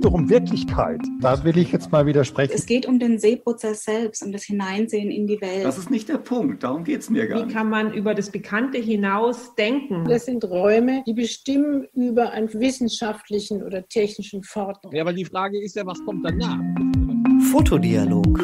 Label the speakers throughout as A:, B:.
A: doch um Wirklichkeit. Da will ich jetzt mal widersprechen.
B: Es geht um den Sehprozess selbst, um das Hineinsehen in die Welt.
C: Das ist nicht der Punkt, darum geht es mir gar nicht.
D: Wie kann man über das Bekannte hinaus denken?
E: Das sind Räume, die bestimmen über einen wissenschaftlichen oder technischen Fortschritt.
F: Ja, aber die Frage ist ja, was kommt danach?
G: Fotodialog.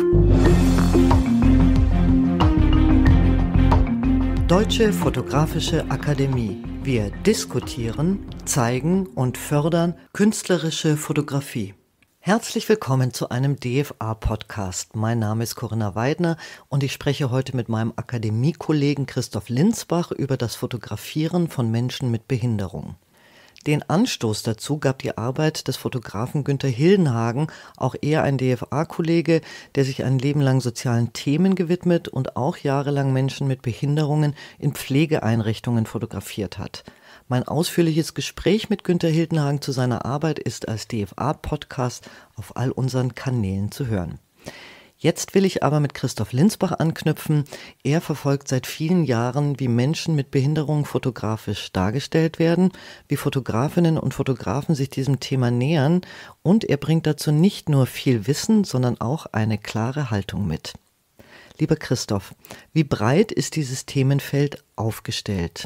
G: Deutsche Fotografische Akademie. Wir diskutieren, zeigen und fördern künstlerische Fotografie. Herzlich willkommen zu einem DFA-Podcast. Mein Name ist Corinna Weidner und ich spreche heute mit meinem Akademiekollegen Christoph Linsbach über das Fotografieren von Menschen mit Behinderung. Den Anstoß dazu gab die Arbeit des Fotografen Günther Hildenhagen, auch er ein DFA-Kollege, der sich ein Leben lang sozialen Themen gewidmet und auch jahrelang Menschen mit Behinderungen in Pflegeeinrichtungen fotografiert hat. Mein ausführliches Gespräch mit Günther Hildenhagen zu seiner Arbeit ist als DFA-Podcast auf all unseren Kanälen zu hören. Jetzt will ich aber mit Christoph Linsbach anknüpfen. Er verfolgt seit vielen Jahren, wie Menschen mit Behinderung fotografisch dargestellt werden, wie Fotografinnen und Fotografen sich diesem Thema nähern und er bringt dazu nicht nur viel Wissen, sondern auch eine klare Haltung mit. Lieber Christoph, wie breit ist dieses Themenfeld aufgestellt?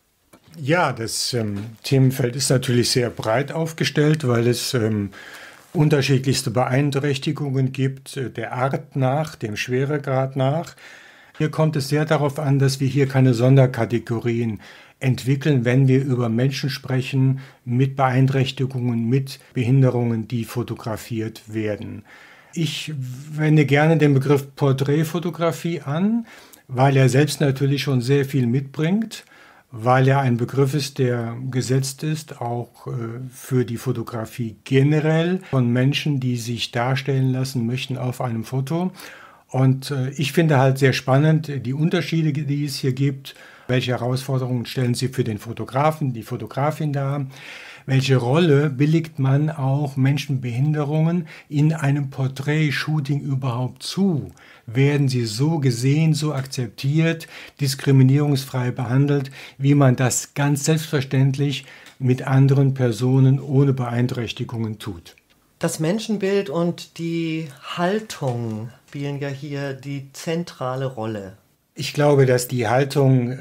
H: Ja, das Themenfeld ist natürlich sehr breit aufgestellt, weil es unterschiedlichste Beeinträchtigungen gibt, der Art nach, dem Schweregrad nach. Hier kommt es sehr darauf an, dass wir hier keine Sonderkategorien entwickeln, wenn wir über Menschen sprechen mit Beeinträchtigungen, mit Behinderungen, die fotografiert werden. Ich wende gerne den Begriff Porträtfotografie an, weil er selbst natürlich schon sehr viel mitbringt, weil er ein Begriff ist, der gesetzt ist, auch für die Fotografie generell von Menschen, die sich darstellen lassen möchten auf einem Foto. Und ich finde halt sehr spannend die Unterschiede, die es hier gibt. Welche Herausforderungen stellen sie für den Fotografen, die Fotografin dar? Welche Rolle billigt man auch Menschen mit Behinderungen in einem Porträtshooting überhaupt zu? Werden sie so gesehen, so akzeptiert, diskriminierungsfrei behandelt, wie man das ganz selbstverständlich mit anderen Personen ohne Beeinträchtigungen tut?
G: Das Menschenbild und die Haltung spielen ja hier die zentrale Rolle.
H: Ich glaube, dass die Haltung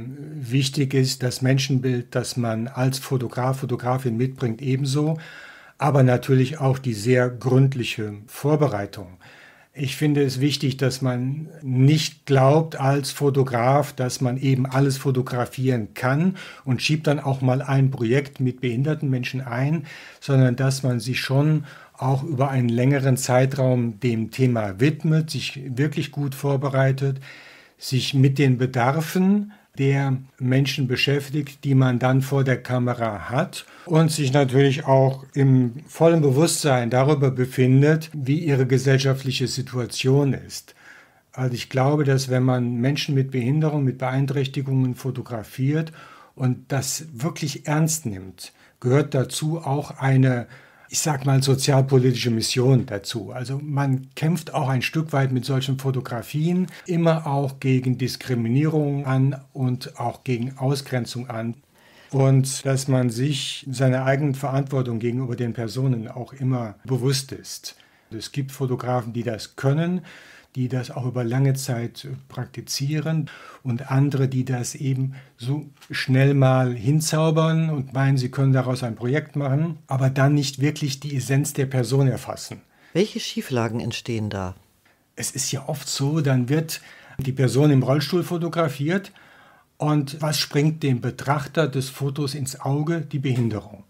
H: wichtig ist, das Menschenbild, das man als Fotograf, Fotografin mitbringt, ebenso, aber natürlich auch die sehr gründliche Vorbereitung. Ich finde es wichtig, dass man nicht glaubt als Fotograf, dass man eben alles fotografieren kann und schiebt dann auch mal ein Projekt mit behinderten Menschen ein, sondern dass man sich schon auch über einen längeren Zeitraum dem Thema widmet, sich wirklich gut vorbereitet, sich mit den Bedarfen der Menschen beschäftigt, die man dann vor der Kamera hat und sich natürlich auch im vollen Bewusstsein darüber befindet, wie ihre gesellschaftliche Situation ist. Also ich glaube, dass wenn man Menschen mit Behinderung, mit Beeinträchtigungen fotografiert und das wirklich ernst nimmt, gehört dazu auch eine, ich sag mal, sozialpolitische Mission dazu. Also man kämpft auch ein Stück weit mit solchen Fotografien immer auch gegen Diskriminierung an und auch gegen Ausgrenzung an. Und dass man sich seiner eigenen Verantwortung gegenüber den Personen auch immer bewusst ist. Es gibt Fotografen, die das können, die das auch über lange Zeit praktizieren und andere, die das eben so schnell mal hinzaubern und meinen, sie können daraus ein Projekt machen, aber dann nicht wirklich die Essenz der Person erfassen.
G: Welche Schieflagen entstehen da?
H: Es ist ja oft so, dann wird die Person im Rollstuhl fotografiert und was springt dem Betrachter des Fotos ins Auge? Die Behinderung.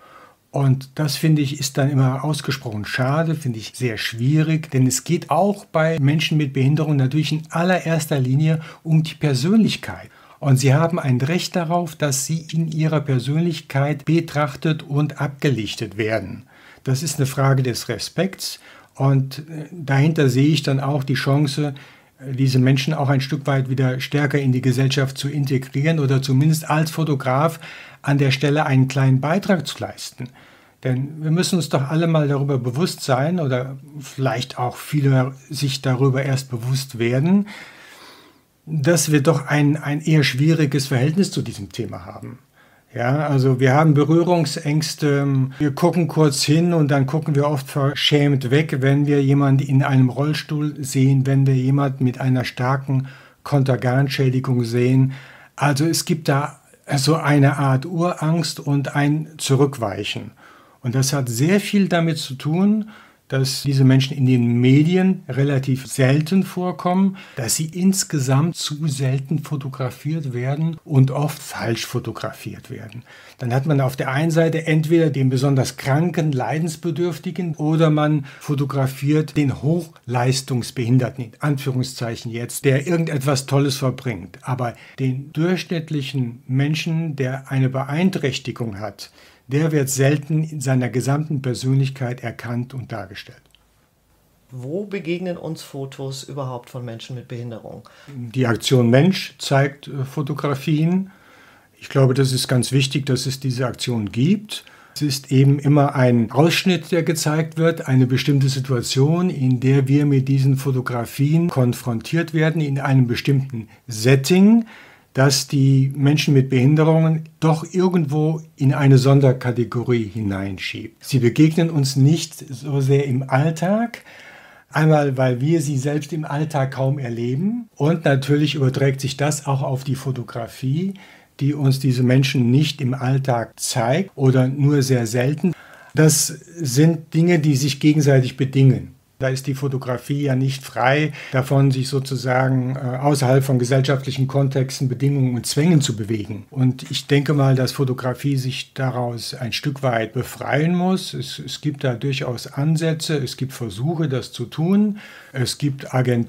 H: Und das, finde ich, ist dann immer ausgesprochen schade, finde ich sehr schwierig, denn es geht auch bei Menschen mit Behinderung natürlich in allererster Linie um die Persönlichkeit. Und sie haben ein Recht darauf, dass sie in ihrer Persönlichkeit betrachtet und abgelichtet werden. Das ist eine Frage des Respekts und dahinter sehe ich dann auch die Chance, diese Menschen auch ein Stück weit wieder stärker in die Gesellschaft zu integrieren oder zumindest als Fotograf an der Stelle einen kleinen Beitrag zu leisten. Denn wir müssen uns doch alle mal darüber bewusst sein oder vielleicht auch viele sich darüber erst bewusst werden, dass wir doch ein eher schwieriges Verhältnis zu diesem Thema haben. Ja, also wir haben Berührungsängste, wir gucken kurz hin und dann gucken wir oft verschämt weg, wenn wir jemanden in einem Rollstuhl sehen, wenn wir jemanden mit einer starken Konterganschädigung sehen. Also es gibt da so eine Art Urangst und ein Zurückweichen. Und das hat sehr viel damit zu tun, dass diese Menschen in den Medien relativ selten vorkommen, dass sie insgesamt zu selten fotografiert werden und oft falsch fotografiert werden. Dann hat man auf der einen Seite entweder den besonders kranken, leidensbedürftigen oder man fotografiert den Hochleistungsbehinderten, in Anführungszeichen jetzt, der irgendetwas Tolles verbringt. Aber den durchschnittlichen Menschen, der eine Beeinträchtigung hat, der wird selten in seiner gesamten Persönlichkeit erkannt und dargestellt.
G: Wo begegnen uns Fotos überhaupt von Menschen mit Behinderung?
H: Die Aktion Mensch zeigt Fotografien. Ich glaube, das ist ganz wichtig, dass es diese Aktion gibt. Es ist eben immer ein Ausschnitt, der gezeigt wird, eine bestimmte Situation, in der wir mit diesen Fotografien konfrontiert werden, in einem bestimmten Setting, dass die Menschen mit Behinderungen doch irgendwo in eine Sonderkategorie hineinschiebt. Sie begegnen uns nicht so sehr im Alltag, einmal weil wir sie selbst im Alltag kaum erleben und natürlich überträgt sich das auch auf die Fotografie, die uns diese Menschen nicht im Alltag zeigt oder nur sehr selten. Das sind Dinge, die sich gegenseitig bedingen. Da ist die Fotografie ja nicht frei davon, sich sozusagen außerhalb von gesellschaftlichen Kontexten, Bedingungen und Zwängen zu bewegen. Und ich denke mal, dass Fotografie sich daraus ein Stück weit befreien muss. Es gibt da durchaus Ansätze, es gibt Versuche, das zu tun. Es gibt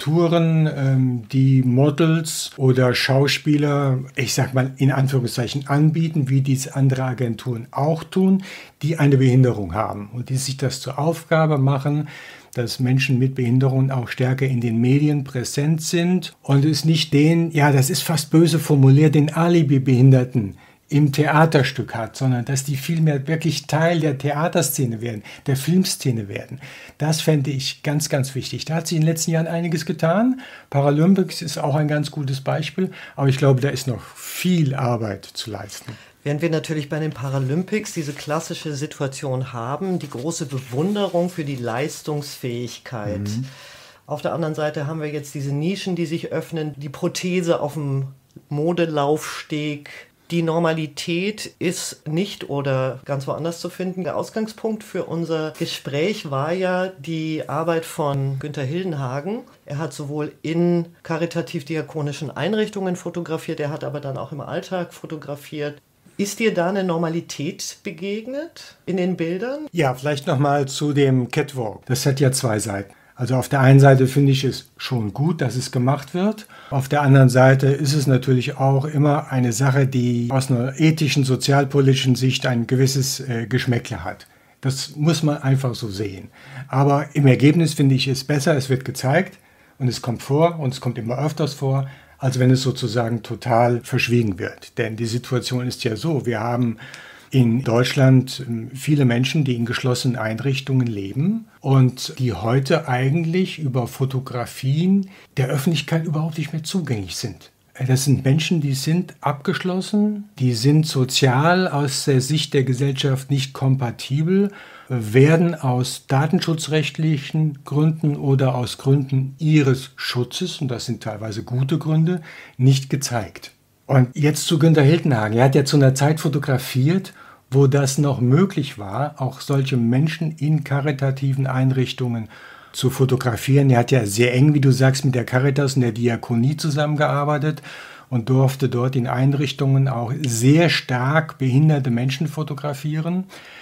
H: Agenturen, die Models oder Schauspieler, ich sag mal in Anführungszeichen, anbieten, wie dies andere Agenturen auch tun, die eine Behinderung haben und die sich das zur Aufgabe machen, dass Menschen mit Behinderungen auch stärker in den Medien präsent sind und es nicht den, ja, das ist fast böse formuliert, den Alibi-Behinderten im Theaterstück hat, sondern dass die vielmehr wirklich Teil der Theaterszene werden, der Filmszene werden. Das fände ich ganz, ganz wichtig. Da hat sich in den letzten Jahren einiges getan. Paralympics ist auch ein ganz gutes Beispiel, aber ich glaube, da ist noch viel Arbeit zu leisten.
G: Während wir natürlich bei den Paralympics diese klassische Situation haben, die große Bewunderung für die Leistungsfähigkeit. Auf der anderen Seite haben wir jetzt diese Nischen, die sich öffnen, die Prothese auf dem Modelaufsteg. Die Normalität ist nicht oder ganz woanders zu finden. Der Ausgangspunkt für unser Gespräch war ja die Arbeit von Günther Hildenhagen. Er hat sowohl in karitativ-diakonischen Einrichtungen fotografiert, er hat aber dann auch im Alltag fotografiert. Ist dir da eine Normalität begegnet in den Bildern?
H: Ja, vielleicht nochmal zu dem Catwalk. Das hat ja zwei Seiten. Also auf der einen Seite finde ich es schon gut, dass es gemacht wird. Auf der anderen Seite ist es natürlich auch immer eine Sache, die aus einer ethischen, sozialpolitischen Sicht ein gewisses Geschmäckle hat. Das muss man einfach so sehen. Aber im Ergebnis finde ich es besser, es wird gezeigt und es kommt vor und es kommt immer öfters vor, als wenn es sozusagen total verschwiegen wird. Denn die Situation ist ja so, wir haben in Deutschland viele Menschen, die in geschlossenen Einrichtungen leben und die heute eigentlich über Fotografien der Öffentlichkeit überhaupt nicht mehr zugänglich sind. Das sind Menschen, die sind abgeschlossen, die sind sozial aus der Sicht der Gesellschaft nicht kompatibel, werden aus datenschutzrechtlichen Gründen oder aus Gründen ihres Schutzes, und das sind teilweise gute Gründe, nicht gezeigt. Und jetzt zu Günther Hildenhagen. Er hat ja zu einer Zeit fotografiert, wo das noch möglich war, auch solche Menschen in karitativen Einrichtungen zu fotografieren. Er hat ja sehr eng, wie du sagst, mit der Caritas und der Diakonie zusammengearbeitet und durfte dort in Einrichtungen auch sehr stark behinderte Menschen fotografieren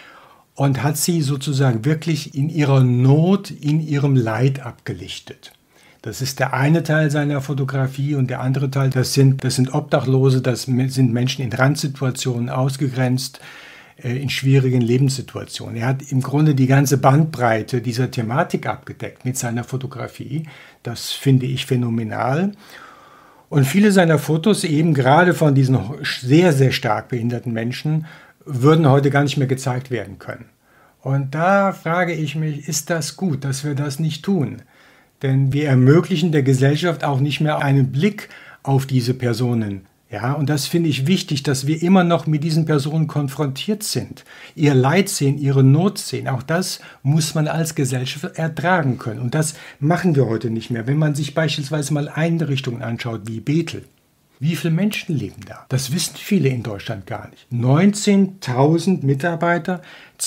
H: und hat sie sozusagen wirklich in ihrer Not, in ihrem Leid abgelichtet. Das ist der eine Teil seiner Fotografie und der andere Teil, das sind Obdachlose, das sind Menschen in Randsituationen ausgegrenzt, in schwierigen Lebenssituationen. Er hat im Grunde die ganze Bandbreite dieser Thematik abgedeckt mit seiner Fotografie. Das finde ich phänomenal. Und viele seiner Fotos, eben gerade von diesen sehr, sehr stark behinderten Menschen, würden heute gar nicht mehr gezeigt werden können. Und da frage ich mich, ist das gut, dass wir das nicht tun? Denn wir ermöglichen der Gesellschaft auch nicht mehr einen Blick auf diese Personen Ja, und das finde ich wichtig, dass wir immer noch mit diesen Personen konfrontiert sind. Ihr Leid sehen, ihre Not sehen. Auch das muss man als Gesellschaft ertragen können. Und das machen wir heute nicht mehr. Wenn man sich beispielsweise mal Einrichtungen anschaut wie Bethel. Wie viele Menschen leben da? Das wissen viele in Deutschland gar nicht. 19.000 Mitarbeiter,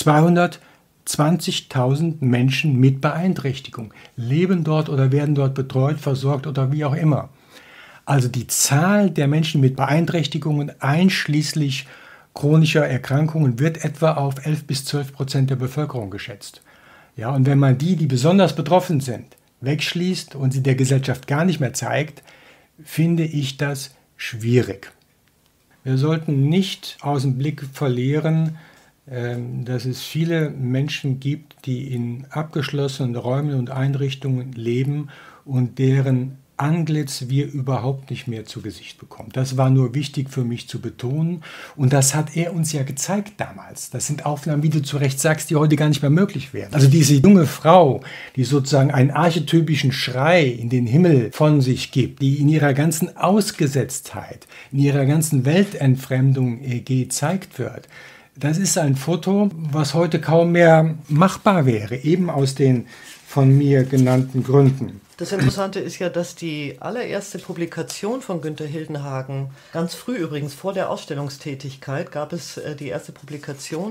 H: 220.000 Menschen mit Beeinträchtigung leben dort oder werden dort betreut, versorgt oder wie auch immer. Also die Zahl der Menschen mit Beeinträchtigungen einschließlich chronischer Erkrankungen wird etwa auf 11-12% der Bevölkerung geschätzt. Ja, und wenn man die besonders betroffen sind, wegschließt und sie der Gesellschaft gar nicht mehr zeigt, finde ich das schwierig. Wir sollten nicht aus dem Blick verlieren, dass es viele Menschen gibt, die in abgeschlossenen Räumen und Einrichtungen leben und deren Antlitz wir überhaupt nicht mehr zu Gesicht bekommen. Das war nur wichtig für mich zu betonen und das hat er uns ja gezeigt damals. Das sind Aufnahmen, wie du zu Recht sagst, die heute gar nicht mehr möglich wären. Also diese junge Frau, die sozusagen einen archetypischen Schrei in den Himmel von sich gibt, die in ihrer ganzen Ausgesetztheit, in ihrer ganzen Weltentfremdung gezeigt wird, das ist ein Foto, was heute kaum mehr machbar wäre, eben aus den von mir genannten Gründen.
G: Das Interessante ist ja, dass die allererste Publikation von Günther Hildenhagen, ganz früh übrigens, vor der Ausstellungstätigkeit, gab es die erste Publikation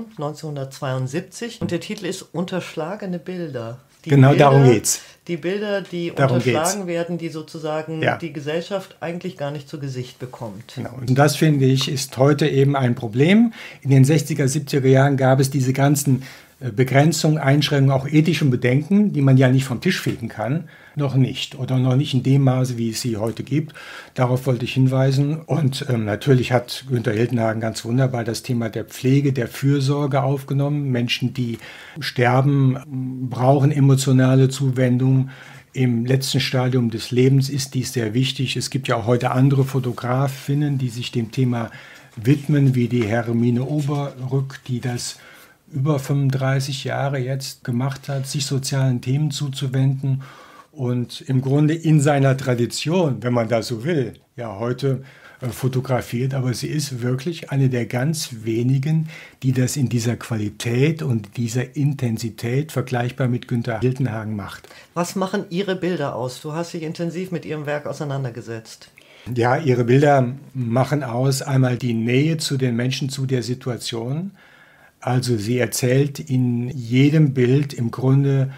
G: 1972 und der Titel ist Unterschlagene Bilder.
H: Darum geht's.
G: Die Bilder, die unterschlagen werden, die sozusagen die Gesellschaft eigentlich gar nicht zu Gesicht bekommt.
H: Genau. Und das, finde ich, ist heute eben ein Problem. In den 60er, 70er Jahren gab es diese ganzen Begrenzungen, Einschränkungen, auch ethischen Bedenken, die man ja nicht vom Tisch fegen kann, noch nicht oder noch nicht in dem Maße, wie es sie heute gibt. Darauf wollte ich hinweisen. Und natürlich hat Günther Hildenhagen ganz wunderbar das Thema der Pflege, der Fürsorge aufgenommen. Menschen, die sterben, brauchen emotionale Zuwendung. Im letzten Stadium des Lebens ist dies sehr wichtig. Es gibt ja auch heute andere Fotografinnen, die sich dem Thema widmen, wie die Hermine Oberrück, die das über 35 Jahre jetzt gemacht hat, sich sozialen Themen zuzuwenden und im Grunde in seiner Tradition, wenn man das so will, ja heute fotografiert, aber sie ist wirklich eine der ganz wenigen, die das in dieser Qualität und dieser Intensität vergleichbar mit Günther Hildenhagen macht.
G: Was machen Ihre Bilder aus? Du hast dich intensiv mit Ihrem Werk auseinandergesetzt.
H: Ja, Ihre Bilder machen aus einmal die Nähe zu den Menschen, zu der Situation. Also sie erzählt in jedem Bild im Grunde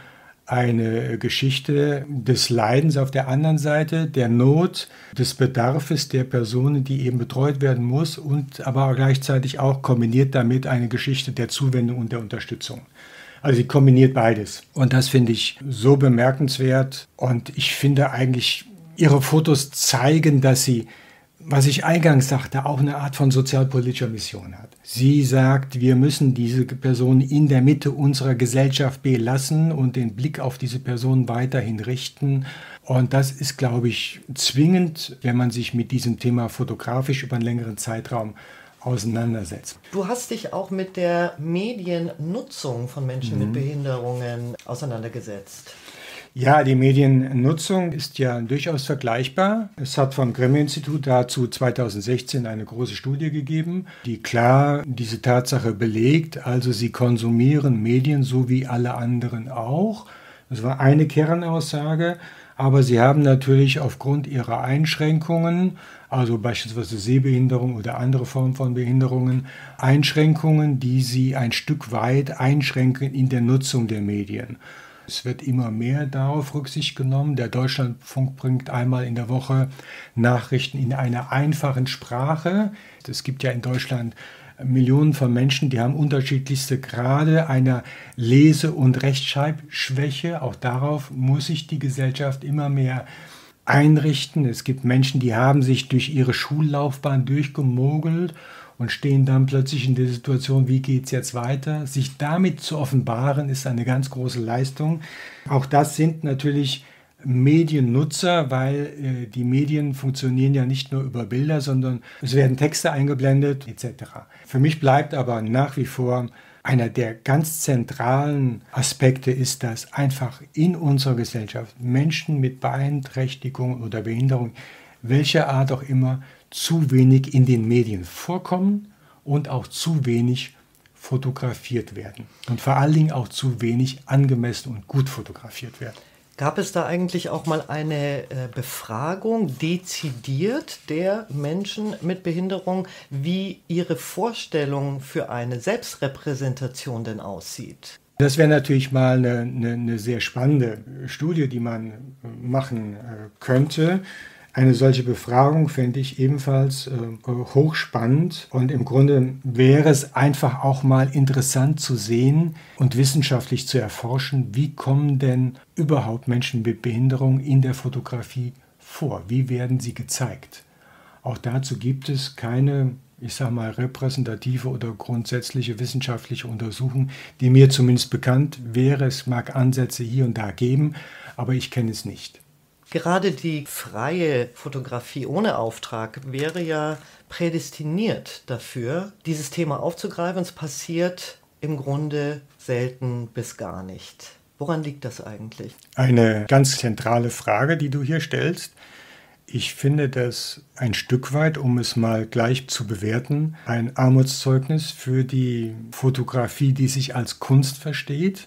H: eine Geschichte des Leidens auf der anderen Seite, der Not, des Bedarfes der Person, die eben betreut werden muss und aber gleichzeitig auch kombiniert damit eine Geschichte der Zuwendung und der Unterstützung. Also sie kombiniert beides. Und das finde ich so bemerkenswert. Und ich finde eigentlich, ihre Fotos zeigen, dass sie, was ich eingangs sagte, auch eine Art von sozialpolitischer Mission hat. Sie sagt, wir müssen diese Person in der Mitte unserer Gesellschaft belassen und den Blick auf diese Person weiterhin richten. Und das ist, glaube ich, zwingend, wenn man sich mit diesem Thema fotografisch über einen längeren Zeitraum auseinandersetzt.
G: Du hast dich auch mit der Mediennutzung von Menschen mit Behinderungen auseinandergesetzt.
H: Ja, die Mediennutzung ist ja durchaus vergleichbar. Es hat vom Grimme-Institut dazu 2016 eine große Studie gegeben, die klar diese Tatsache belegt. Also sie konsumieren Medien so wie alle anderen auch. Das war eine Kernaussage. Aber sie haben natürlich aufgrund ihrer Einschränkungen, also beispielsweise Sehbehinderung oder andere Formen von Behinderungen, Einschränkungen, die sie ein Stück weit einschränken in der Nutzung der Medien. Es wird immer mehr darauf Rücksicht genommen. Der Deutschlandfunk bringt einmal in der Woche Nachrichten in einer einfachen Sprache. Es gibt ja in Deutschland Millionen von Menschen, die haben unterschiedlichste Grade einer Lese- und Rechtschreibschwäche. Auch darauf muss sich die Gesellschaft immer mehr einrichten. Es gibt Menschen, die haben sich durch ihre Schullaufbahn durchgemogelt und stehen dann plötzlich in der Situation, wie geht es jetzt weiter? Sich damit zu offenbaren, ist eine ganz große Leistung. Auch das sind natürlich Mediennutzer, weil die Medien funktionieren ja nicht nur über Bilder, sondern es werden Texte eingeblendet etc. Für mich bleibt aber nach wie vor einer der ganz zentralen Aspekte ist, dass einfach in unserer Gesellschaft Menschen mit Beeinträchtigung oder Behinderung, welcher Art auch immer, zu wenig in den Medien vorkommen und auch zu wenig fotografiert werden. Und vor allen Dingen auch zu wenig angemessen und gut fotografiert werden.
G: Gab es da eigentlich auch mal eine Befragung dezidiert der Menschen mit Behinderung, wie ihre Vorstellung für eine Selbstrepräsentation denn aussieht?
H: Das wäre natürlich mal eine sehr spannende Studie, die man machen könnte. Eine solche Befragung fände ich ebenfalls hochspannend. Und im Grunde wäre es einfach auch mal interessant zu sehen und wissenschaftlich zu erforschen, wie kommen denn überhaupt Menschen mit Behinderung in der Fotografie vor? Wie werden sie gezeigt? Auch dazu gibt es keine, ich sage mal, repräsentative oder grundsätzliche wissenschaftliche Untersuchung, die mir zumindest bekannt wäre. Es mag Ansätze hier und da geben, aber ich kenne es nicht.
G: Gerade die freie Fotografie ohne Auftrag wäre ja prädestiniert dafür, dieses Thema aufzugreifen. Es passiert im Grunde selten bis gar nicht. Woran liegt das eigentlich?
H: Eine ganz zentrale Frage, die du hier stellst. Ich finde das ein Stück weit, um es mal gleich zu bewerten, ein Armutszeugnis für die Fotografie, die sich als Kunst versteht.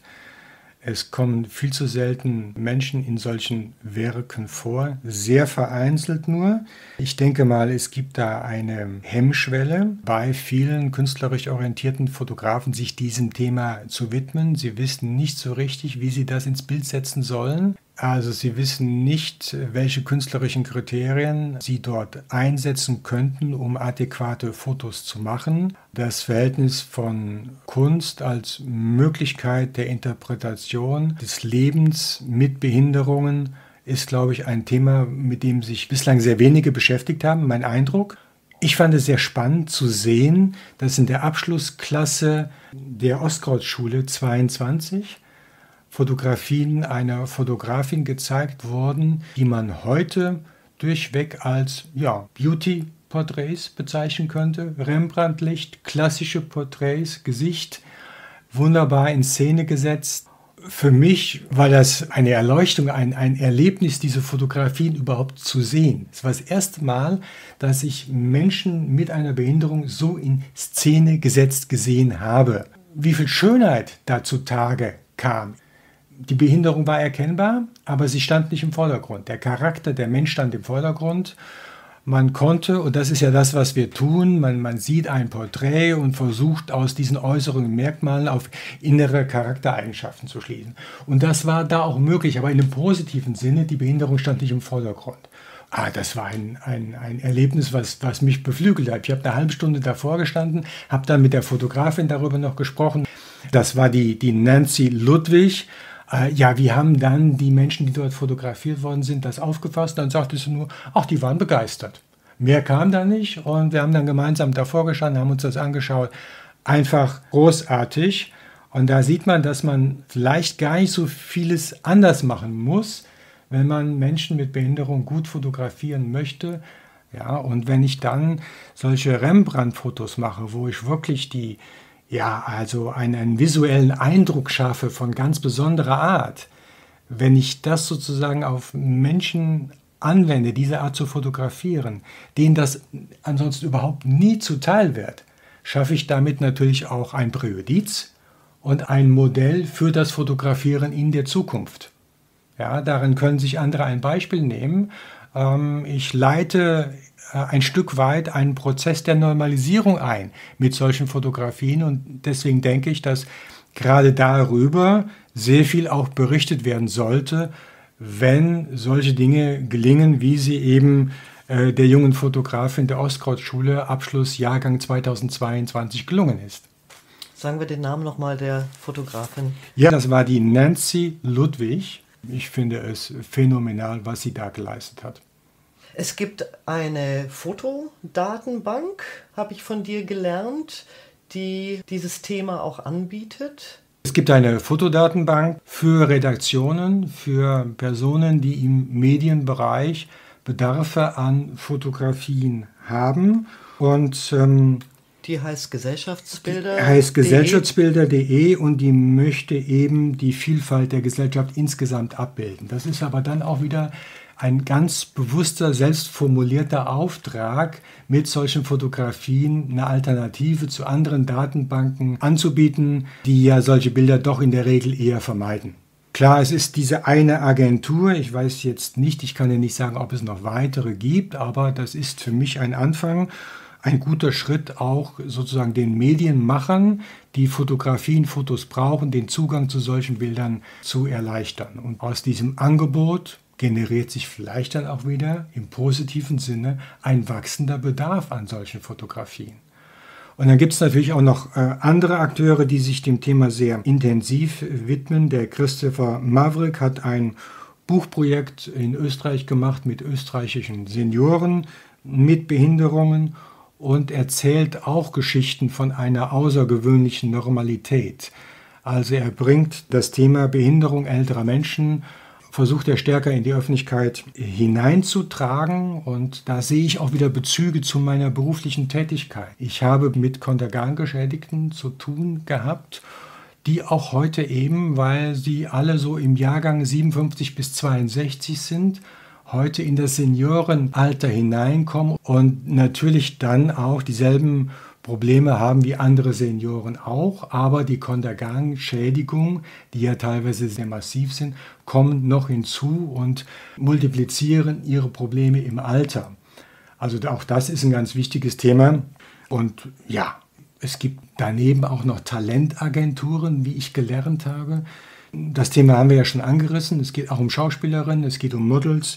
H: Es kommen viel zu selten Menschen in solchen Werken vor, sehr vereinzelt nur. Ich denke mal, es gibt da eine Hemmschwelle bei vielen künstlerisch orientierten Fotografen, sich diesem Thema zu widmen. Sie wissen nicht so richtig, wie sie das ins Bild setzen sollen. Also sie wissen nicht, welche künstlerischen Kriterien sie dort einsetzen könnten, um adäquate Fotos zu machen. Das Verhältnis von Kunst als Möglichkeit der Interpretation des Lebens mit Behinderungen ist, glaube ich, ein Thema, mit dem sich bislang sehr wenige beschäftigt haben, mein Eindruck. Ich fand es sehr spannend zu sehen, dass in der Abschlussklasse der Ostkrautschule 22 Fotografien einer Fotografin gezeigt wurden, die man heute durchweg als Beauty-Porträts bezeichnen könnte. Rembrandt-Licht, klassische Porträts, Gesicht, wunderbar in Szene gesetzt. Für mich war das eine Erleuchtung, ein Erlebnis, diese Fotografien überhaupt zu sehen. Es war das erste Mal, dass ich Menschen mit einer Behinderung so in Szene gesetzt gesehen habe. Wie viel Schönheit da zutage kam. Die Behinderung war erkennbar, aber sie stand nicht im Vordergrund. Der Charakter, der Mensch stand im Vordergrund. Man konnte, und das ist ja das, was wir tun, man sieht ein Porträt und versucht aus diesen äußeren Merkmalen auf innere Charaktereigenschaften zu schließen. Und das war da auch möglich, aber in einem positiven Sinne, die Behinderung stand nicht im Vordergrund. Das war ein Erlebnis, was mich beflügelt hat. Ich habe eine halbe Stunde davor gestanden, habe dann mit der Fotografin darüber noch gesprochen. Das war die Nancy Ludwig. Wie haben dann die Menschen, die dort fotografiert worden sind, das aufgefasst? Dann sagte sie nur, die waren begeistert. Mehr kam da nicht und wir haben dann gemeinsam davor gestanden, haben uns das angeschaut. Einfach großartig. Und da sieht man, dass man vielleicht gar nicht so vieles anders machen muss, wenn man Menschen mit Behinderung gut fotografieren möchte. Ja, und wenn ich dann solche Rembrandt-Fotos mache, wo ich wirklich einen visuellen Eindruck schaffe von ganz besonderer Art. Wenn ich das sozusagen auf Menschen anwende, diese Art zu fotografieren, denen das ansonsten überhaupt nie zuteil wird, schaffe ich damit natürlich auch ein Präjudiz und ein Modell für das Fotografieren in der Zukunft. Ja, darin können sich andere ein Beispiel nehmen. Ich leite ein Stück weit einen Prozess der Normalisierung ein mit solchen Fotografien und deswegen denke ich, dass gerade darüber sehr viel auch berichtet werden sollte, wenn solche Dinge gelingen, wie sie eben der jungen Fotografin der Ostkrautschule Abschluss Jahrgang 2022 gelungen ist.
G: Sagen wir den Namen nochmal der Fotografin.
H: Ja, das war die Nancy Ludwig. Ich finde es phänomenal, was sie da geleistet hat.
G: Es gibt eine Fotodatenbank, habe ich von dir gelernt, die dieses Thema auch anbietet.
H: Es gibt eine Fotodatenbank für Redaktionen, für Personen, die im Medienbereich Bedarfe an Fotografien haben. Und
G: die heißt Gesellschaftsbilder.de.
H: Heißt Gesellschaftsbilder.de und die möchte eben die Vielfalt der Gesellschaft insgesamt abbilden. Das ist aber dann auch wieder ein ganz bewusster, selbstformulierter Auftrag, mit solchen Fotografien eine Alternative zu anderen Datenbanken anzubieten, die ja solche Bilder doch in der Regel eher vermeiden. Klar, es ist diese eine Agentur, ich weiß jetzt nicht, ich kann ja nicht sagen, ob es noch weitere gibt, aber das ist für mich ein Anfang, ein guter Schritt auch sozusagen den Medienmachern, die Fotografien, Fotos brauchen, den Zugang zu solchen Bildern zu erleichtern. Und aus diesem Angebot generiert sich vielleicht dann auch wieder im positiven Sinne ein wachsender Bedarf an solchen Fotografien. Und dann gibt es natürlich auch noch andere Akteure, die sich dem Thema sehr intensiv widmen. Der Christopher Maverick hat ein Buchprojekt in Österreich gemacht mit österreichischen Senioren mit Behinderungen und erzählt auch Geschichten von einer außergewöhnlichen Normalität. Also er bringt das Thema Behinderung älterer Menschen, versucht er stärker in die Öffentlichkeit hineinzutragen, und da sehe ich auch wieder Bezüge zu meiner beruflichen Tätigkeit. Ich habe mit Kontergan-Geschädigten zu tun gehabt, die auch heute eben, weil sie alle so im Jahrgang 57 bis 62 sind, heute in das Seniorenalter hineinkommen und natürlich dann auch dieselben Probleme haben wie andere Senioren auch, aber die Kontergan-Schädigungen, die ja teilweise sehr massiv sind, kommen noch hinzu und multiplizieren ihre Probleme im Alter. Also auch das ist ein ganz wichtiges Thema. Und ja, es gibt daneben auch noch Talentagenturen, wie ich gelernt habe. Das Thema haben wir ja schon angerissen. Es geht auch um Schauspielerinnen, es geht um Models,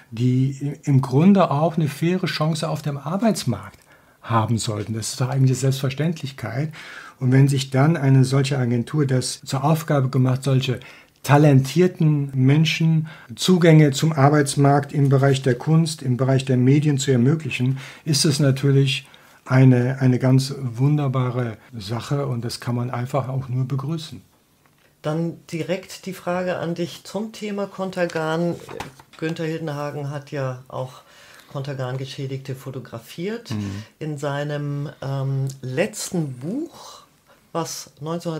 H: die im Grunde auch eine faire Chance auf dem Arbeitsmarkt haben sollten. Das ist doch eigentlich Selbstverständlichkeit. Und wenn sich dann eine solche Agentur das zur Aufgabe gemacht, solche talentierten Menschen Zugänge zum Arbeitsmarkt im Bereich der Kunst, im Bereich der Medien zu ermöglichen, ist es natürlich eine ganz wunderbare Sache, und das kann man einfach auch nur begrüßen.
G: Dann direkt die Frage an dich zum Thema Kontergan. Günther Hildenhagen hat ja auch Kontergan-Geschädigte fotografiert. In seinem letzten Buch, was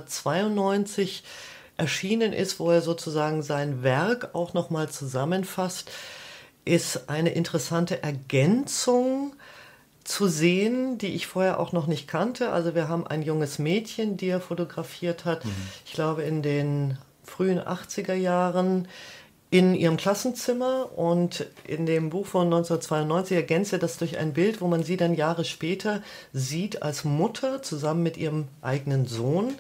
G: 1992 erschienen ist, wo er sozusagen sein Werk auch nochmal zusammenfasst, ist eine interessante Ergänzung zu sehen, die ich vorher auch noch nicht kannte. Also wir haben ein junges Mädchen, die er fotografiert hat, ich glaube in den frühen 80er Jahren, in ihrem Klassenzimmer, und in dem Buch von 1992 ergänzt er das durch ein Bild, wo man sie dann Jahre später sieht als Mutter zusammen mit ihrem eigenen Sohn.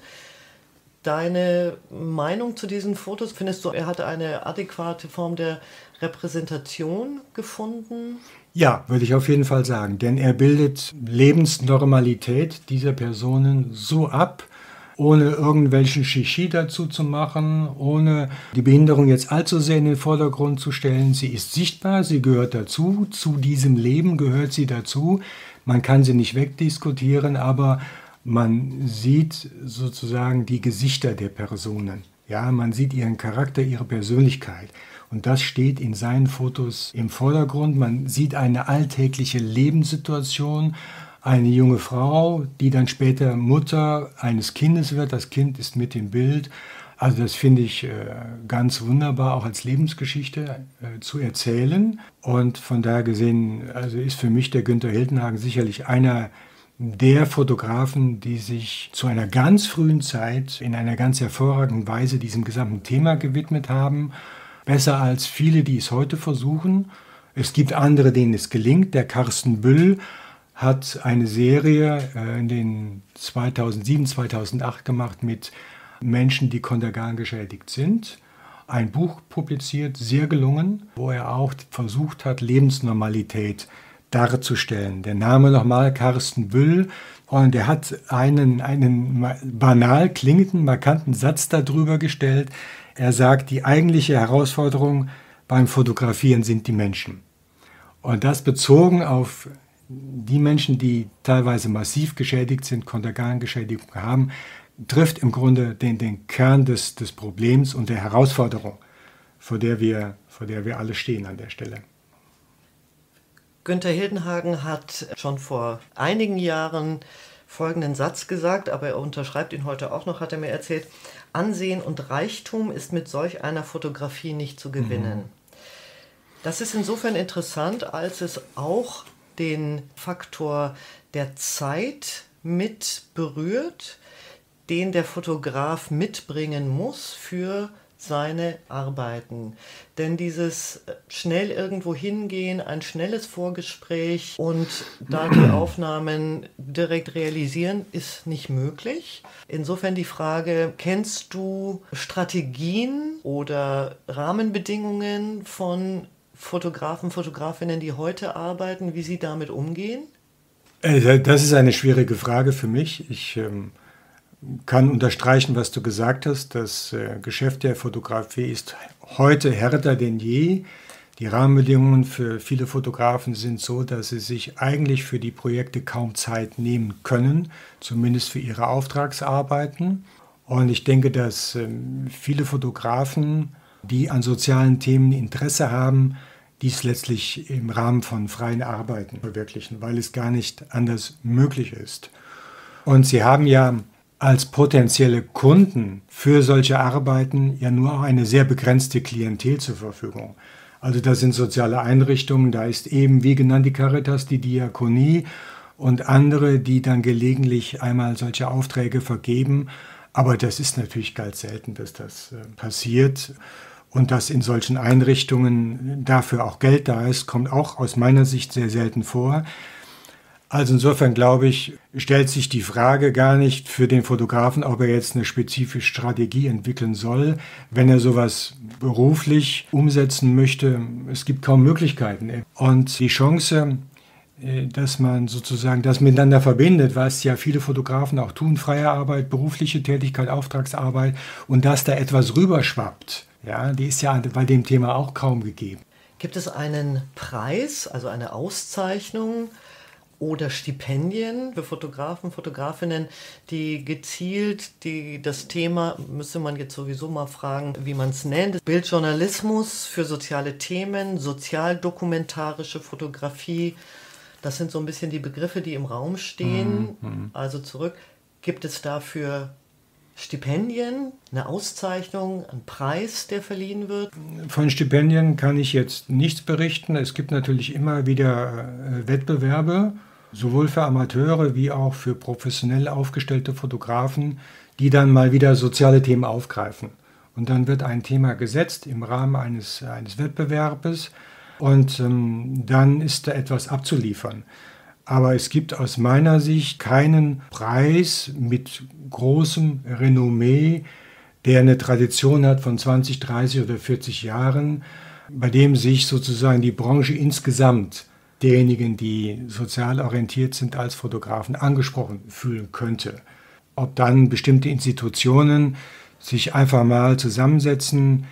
G: Deine Meinung zu diesen Fotos? Findest du, er hatte eine adäquate Form der Repräsentation gefunden?
H: Ja, würde ich auf jeden Fall sagen, denn er bildet Lebensnormalität dieser Personen so ab, ohne irgendwelchen Shishi dazu zu machen, ohne die Behinderung jetzt allzu sehr in den Vordergrund zu stellen. Sie ist sichtbar, sie gehört dazu, zu diesem Leben gehört sie dazu. Man kann sie nicht wegdiskutieren, aber man sieht sozusagen die Gesichter der Personen. Ja, man sieht ihren Charakter, ihre Persönlichkeit. Und das steht in seinen Fotos im Vordergrund. Man sieht eine alltägliche Lebenssituation, eine junge Frau, die dann später Mutter eines Kindes wird. Das Kind ist mit im Bild. Also das finde ich ganz wunderbar, auch als Lebensgeschichte zu erzählen. Und von daher gesehen, also ist für mich der Günther Hildenhagen sicherlich einer der Fotografen, die sich zu einer ganz frühen Zeit in einer ganz hervorragenden Weise diesem gesamten Thema gewidmet haben. Besser als viele, die es heute versuchen. Es gibt andere, denen es gelingt. Der Carsten Büll hat eine Serie in den 2007, 2008 gemacht mit Menschen, die Kontergan geschädigt sind. Ein Buch publiziert, sehr gelungen, wo er auch versucht hat, Lebensnormalität darzustellen. Der Name nochmal, Carsten Büll. Und er hat einen banal klingenden, markanten Satz darüber gestellt. Er sagt, die eigentliche Herausforderung beim Fotografieren sind die Menschen. Und das bezogen auf die Menschen, die teilweise massiv geschädigt sind, Kontergan-Geschädigung haben, trifft im Grunde den Kern des Problems und der Herausforderung, vor der wir alle stehen an der Stelle.
G: Günther Hildenhagen hat schon vor einigen Jahren folgenden Satz gesagt, aber er unterschreibt ihn heute auch noch, hat er mir erzählt: Ansehen und Reichtum ist mit solch einer Fotografie nicht zu gewinnen. Das ist insofern interessant, als es auch den Faktor der Zeit mit berührt, den der Fotograf mitbringen muss für seine Arbeiten. Denn dieses schnell irgendwo hingehen, ein schnelles Vorgespräch und da die Aufnahmen direkt realisieren, ist nicht möglich. Insofern die Frage, kennst du Strategien oder Rahmenbedingungen von Fotografen, Fotografinnen, die heute arbeiten, wie sie damit umgehen?
H: Das ist eine schwierige Frage für mich. Ich kann unterstreichen, was du gesagt hast. Das Geschäft der Fotografie ist heute härter denn je. Die Rahmenbedingungen für viele Fotografen sind so, dass sie sich eigentlich für die Projekte kaum Zeit nehmen können, zumindest für ihre Auftragsarbeiten. Und ich denke, dass viele Fotografen, die an sozialen Themen Interesse haben, dies letztlich im Rahmen von freien Arbeiten verwirklichen, weil es gar nicht anders möglich ist. Und sie haben ja als potenzielle Kunden für solche Arbeiten ja nur auch eine sehr begrenzte Klientel zur Verfügung. Also das sind soziale Einrichtungen, da ist eben, wie genannt, die Caritas, die Diakonie und andere, die dann gelegentlich einmal solche Aufträge vergeben. Aber das ist natürlich ganz selten, dass das passiert. Und dass in solchen Einrichtungen dafür auch Geld da ist, kommt auch aus meiner Sicht sehr selten vor. Also insofern glaube ich, stellt sich die Frage gar nicht für den Fotografen, ob er jetzt eine spezifische Strategie entwickeln soll, wenn er sowas beruflich umsetzen möchte. Es gibt kaum Möglichkeiten. Und die Chance, dass man sozusagen das miteinander verbindet, was ja viele Fotografen auch tun, freie Arbeit, berufliche Tätigkeit, Auftragsarbeit, und dass da etwas rüberschwappt, ja, die ist ja bei dem Thema auch kaum gegeben.
G: Gibt es einen Preis, also eine Auszeichnung oder Stipendien für Fotografen, Fotografinnen, die gezielt das Thema, müsste man jetzt sowieso mal fragen, wie man es nennt, Bildjournalismus für soziale Themen, sozialdokumentarische Fotografie, das sind so ein bisschen die Begriffe, die im Raum stehen. Also zurück, gibt es dafür Stipendien, eine Auszeichnung, einen Preis, der verliehen wird?
H: Von Stipendien kann ich jetzt nichts berichten. Es gibt natürlich immer wieder Wettbewerbe, sowohl für Amateure wie auch für professionell aufgestellte Fotografen, die dann mal wieder soziale Themen aufgreifen. Und dann wird ein Thema gesetzt im Rahmen eines Wettbewerbes und dann ist da etwas abzuliefern. Aber es gibt aus meiner Sicht keinen Preis mit großem Renommee, der eine Tradition hat von 20, 30 oder 40 Jahren, bei dem sich sozusagen die Branche insgesamt derjenigen, die sozial orientiert sind als Fotografen, angesprochen fühlen könnte. Ob dann bestimmte Institutionen sich einfach mal zusammensetzen,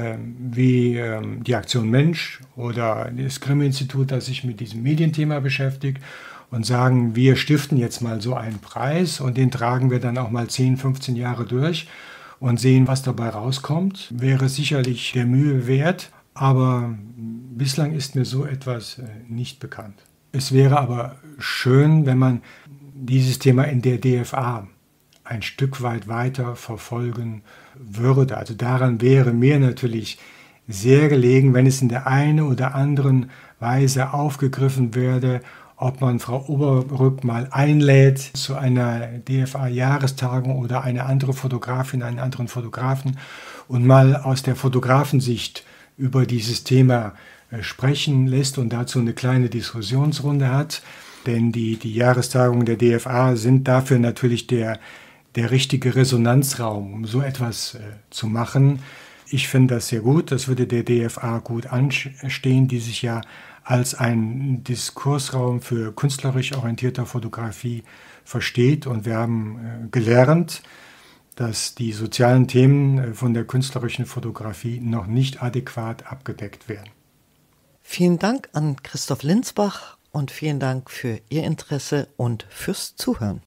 H: wie die Aktion Mensch oder das Grimm-Institut, das sich mit diesem Medienthema beschäftigt, und sagen, wir stiften jetzt mal so einen Preis und den tragen wir dann auch mal 10, 15 Jahre durch und sehen, was dabei rauskommt. Wäre sicherlich der Mühe wert, aber bislang ist mir so etwas nicht bekannt. Es wäre aber schön, wenn man dieses Thema in der DFA ein Stück weit weiter verfolgen würde. Also daran wäre mir natürlich sehr gelegen, wenn es in der einen oder anderen Weise aufgegriffen werde, ob man Frau Oberrück mal einlädt zu einer DFA-Jahrestagung oder eine andere Fotografin, einen anderen Fotografen und mal aus der Fotografensicht über dieses Thema sprechen lässt und dazu eine kleine Diskussionsrunde hat. Denn die Jahrestagungen der DFA sind dafür natürlich der richtige Resonanzraum, um so etwas zu machen. Ich finde das sehr gut, das würde der DFA gut anstehen, die sich ja als ein Diskursraum für künstlerisch orientierte Fotografie versteht. Und wir haben gelernt, dass die sozialen Themen von der künstlerischen Fotografie noch nicht adäquat abgedeckt werden.
G: Vielen Dank an Christoph Linsbach und vielen Dank für Ihr Interesse und fürs Zuhören.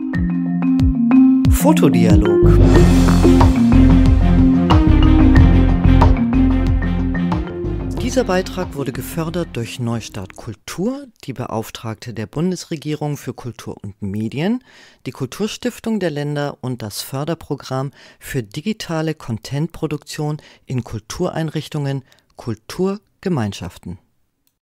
G: Fotodialog. Dieser Beitrag wurde gefördert durch Neustart Kultur, die Beauftragte der Bundesregierung für Kultur und Medien, die Kulturstiftung der Länder und das Förderprogramm für digitale Contentproduktion in Kultureinrichtungen Kulturgemeinschaften.